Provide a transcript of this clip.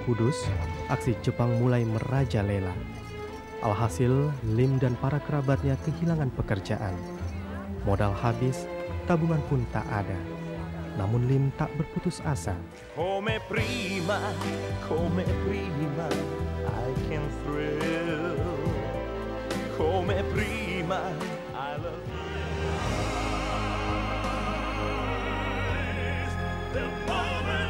Kudus, aksi Jepang mulai merajalela. Alhasil, Liem dan para kerabatnya kehilangan pekerjaan. Modal habis, tabungan pun tak ada. Namun Liem tak berputus asa. Come prima, I can thrill. Come prima, I love you. The moment